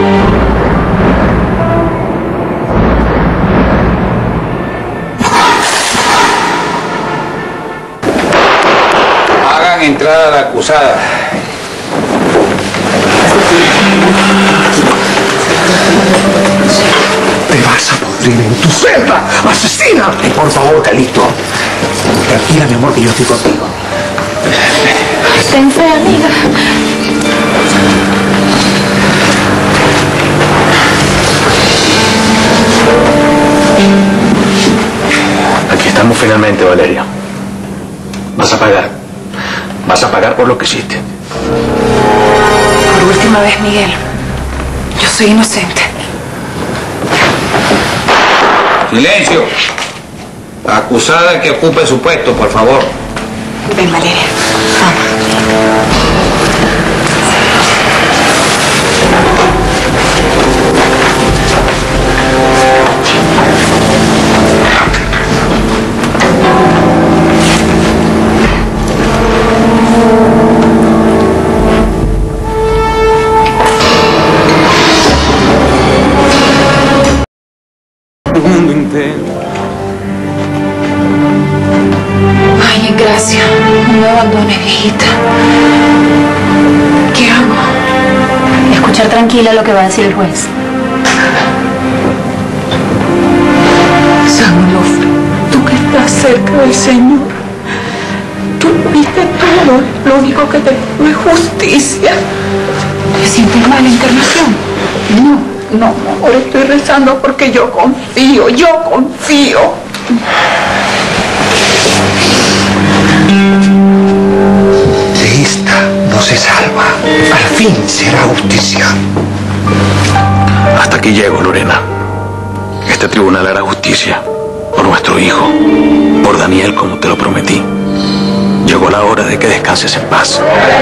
Hagan entrar a la acusada. Te vas a pudrir en tu celda, asesina. Ay, por favor, Calixto. Tranquila, mi amor, que yo estoy contigo. Ten fe, amiga. Aquí estamos finalmente, Valeria. Vas a pagar. Vas a pagar por lo que hiciste. Por última vez, Miguel. Yo soy inocente. Silencio. La acusada que ocupe su puesto, por favor. Ven, Valeria. Vamos. Ay, Gracia, no me abandones, viejita. ¿Qué hago? Escuchar tranquila lo que va a decir el juez. San Onofre, tú que estás cerca del Señor, tú viste todo, lo único que te pido es justicia. ¿Te sientes mal, Encarnación? No, ahora estoy rezando porque yo confío. De esta no se salva. Al fin será justicia. Hasta aquí llego, Lorena. Este tribunal hará justicia por nuestro hijo, por Daniel, como te lo prometí. Llegó la hora de que descanses en paz.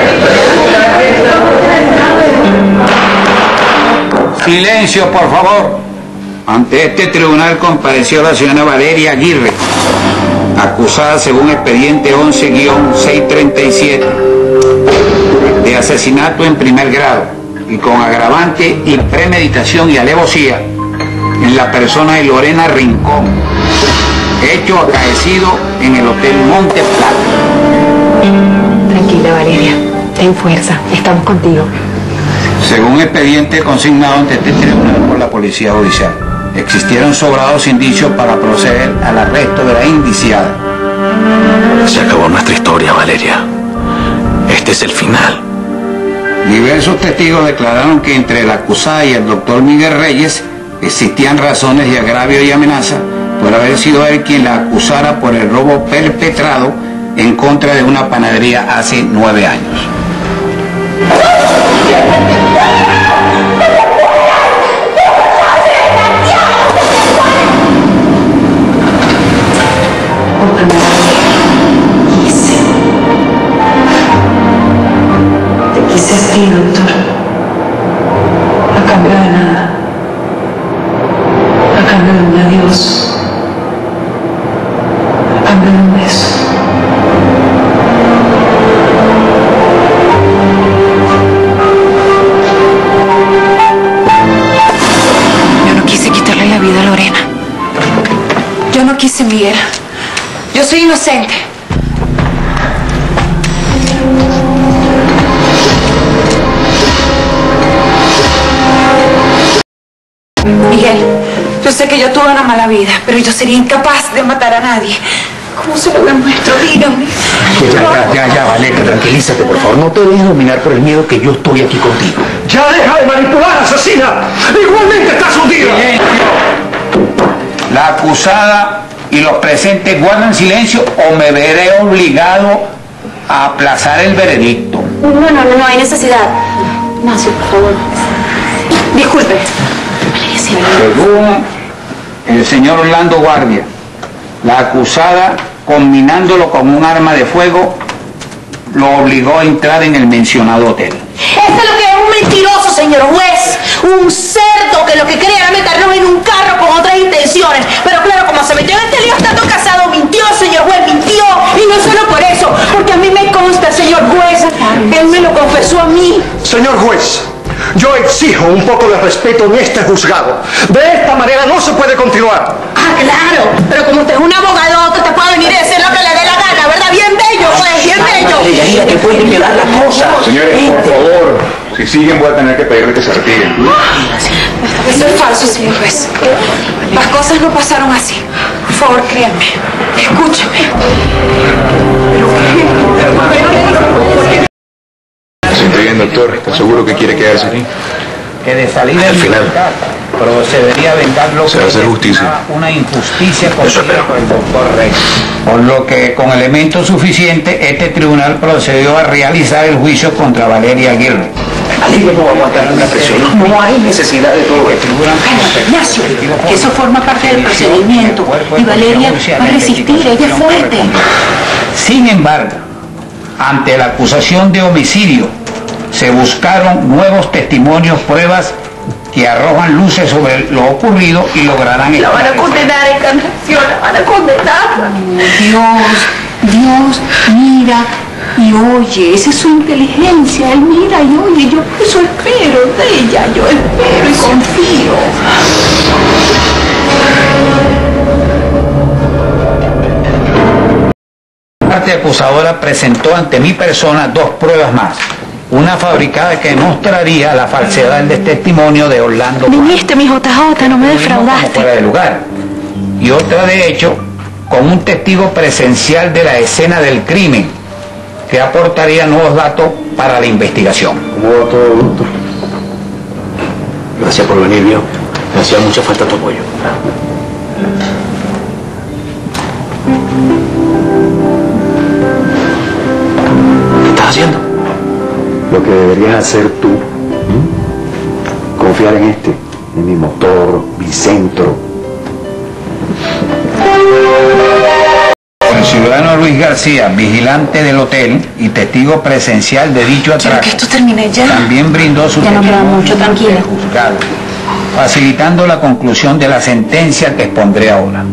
Silencio, por favor. Ante este tribunal compareció la señora Valeria Aguirre, acusada según expediente 11-637 de asesinato en primer grado y con agravante y premeditación y alevosía en la persona de Lorena Rincón, hecho acaecido en el Hotel Monte Plata. Tranquila, Valeria. Ten fuerza. Estamos contigo. Según expediente consignado ante este tribunal por la Policía Judicial, existieron sobrados indicios para proceder al arresto de la indiciada. Se acabó nuestra historia, Valeria. Este es el final. Diversos testigos declararon que entre la acusada y el doctor Miguel Reyes existían razones de agravio y amenaza por haber sido él quien la acusara por el robo perpetrado en contra de una panadería hace 9 años. Por primera vez te quise a ti, doctor. A cambio de nada. A cambio de un adiós. A cambio de un beso. Yo no quise quitarle la vida a Lorena. Yo no quise, Miguel. Yo soy inocente. Miguel, yo sé que yo tuve una mala vida, pero yo sería incapaz de matar a nadie. ¿Cómo se lo demuestro? Dígame. Ya, Valeria, tranquilízate, por favor. No te dejes dominar por el miedo, que yo estoy aquí contigo. ¡Ya deja de manipular, asesina! ¡Igualmente estás hundida! La acusada y los presentes guardan silencio o me veré obligado a aplazar el veredicto. No hay necesidad. Ignacio, por favor. Disculpe. Según el señor Orlando Guardia, la acusada, combinándolo con un arma de fuego, lo obligó a entrar en el mencionado hotel. Este es lo que es un mentiroso, señor juez. Un cerdo que lo que quería era meternos en un carro con otras intenciones. Pero claro, como se metió en este lío estando casado, mintió, señor juez, mintió. Y no solo por eso, porque a mí me consta, señor juez, él me lo confesó a mí. Señor juez, Yo exijo un poco de respeto en este juzgado. De esta manera no se puede continuar. Ah, claro, pero como usted es un abogado, te puede venir a decir lo que le dé la gana, ¿verdad? Bien bello, pues, bien bello. Yanira, que pueden quedar las cosas. Señores, por favor, si siguen voy a tener que pedirle que se retiren. Eso es falso, señor juez. Las cosas no pasaron así. Por favor, créanme. Escúchame. Se siente bien, doctor. ¿Está seguro que quiere quedarse aquí? Que de salir del final procedería a vengar lo se va a hacer justicia. Una injusticia cometida por el doctor Rey. Por lo que con elementos suficientes este tribunal procedió a realizar el juicio contra Valeria Aguirre. Alivio no va a aguantar la presión. No hay necesidad de todo esto. Ignacio, que eso forma parte del procedimiento. Y Valeria va a resistir, ella es fuerte. Sin embargo, ante la acusación de homicidio, se buscaron nuevos testimonios, pruebas que arrojan luces sobre lo ocurrido y lograrán... La van a condenar, Encarnación, la van a condenar. Dios mira y oye, esa es su inteligencia, él mira y oye, yo por eso espero de ella, yo espero y confío. La parte acusadora presentó ante mi persona dos pruebas más. Una fabricada que mostraría la falsedad del testimonio de Orlando. Viniste, mi JJ, no me Como defraudaste. fuera de lugar. Y otra, de hecho, con un testigo presencial de la escena del crimen, que aportaría nuevos datos para la investigación. ¿Cómo va todo, doctor? Gracias por venir, viejo. Me hacía mucha falta tu apoyo. ¿Qué estás haciendo? Lo que deberías hacer tú, confiar en mi motor, mi centro. El ciudadano Luis García, vigilante del hotel y testigo presencial de dicho Quiero atraco, que esto termine ya. también brindó su Ya no queda testimonio mucho, tranquila. ante el juzgado, facilitando la conclusión de la sentencia que expondré ahora.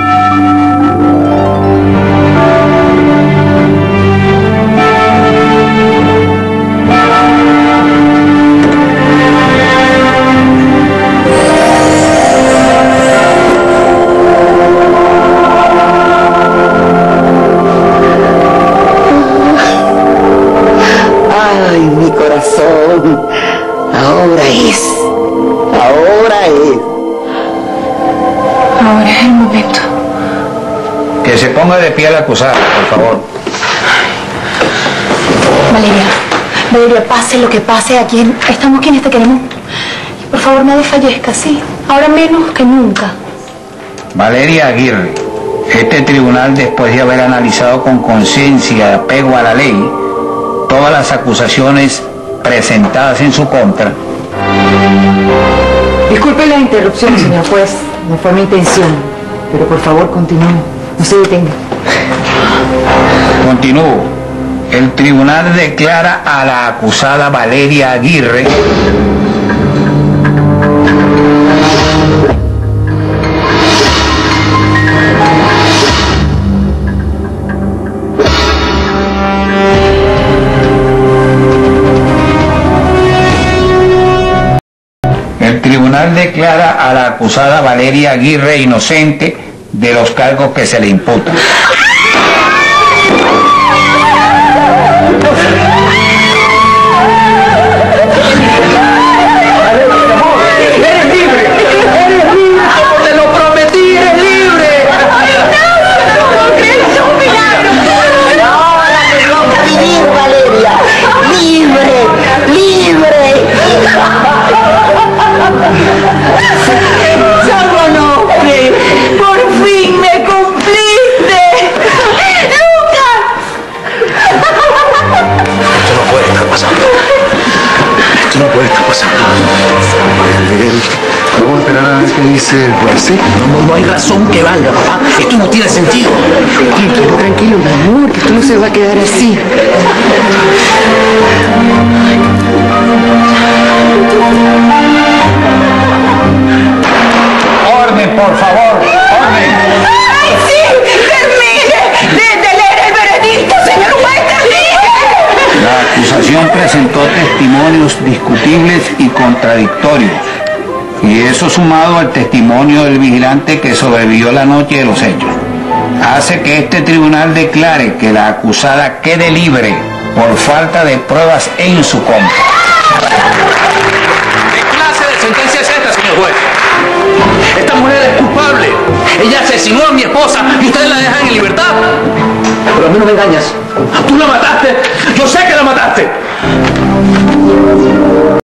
Ay, mi corazón, ahora es. Ahora es el momento. Que se ponga de pie al acusado, por favor. Valeria, pase lo que pase, aquí estamos quienes te queremos. Y por favor, no desfallezca, sí. Ahora menos que nunca. Valeria Aguirre, este tribunal, después de haber analizado con conciencia y apego a la ley todas las acusaciones presentadas en su contra, Disculpe la interrupción, señor juez. No fue mi intención. Pero por favor, continúe. No se detenga. continúo. El tribunal declara a la acusada Valeria Aguirre inocente de los cargos que se le imputan. Vamos a esperar a ver qué dice el juez, ¿sí? No hay razón que valga, papá. Esto no tiene sentido. Tranquilo, mi amor, que esto no se va a quedar así. Orden, por favor, orden. ¡Ay, sí! ¡Termine de leer el veredicto, señor juez! ¡Termine! La acusación presentó testimonios discutibles y contradictorio. Y eso sumado al testimonio del vigilante que sobrevivió la noche de los hechos, hace que este tribunal declare que la acusada quede libre por falta de pruebas en su contra. ¿Qué clase de sentencia es esta, señor juez? Esta mujer es culpable. Ella asesinó a mi esposa y ustedes la dejan en libertad. Pero a mí no me engañas. Tú la mataste. Yo sé que la mataste.